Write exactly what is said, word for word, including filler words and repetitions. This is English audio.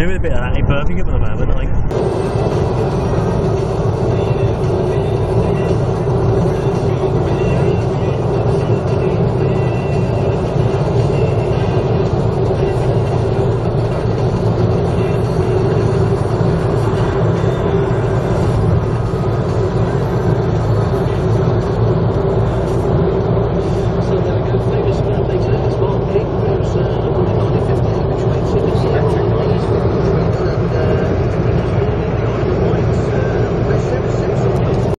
doing a bit of that in Birmingham at the moment, I think.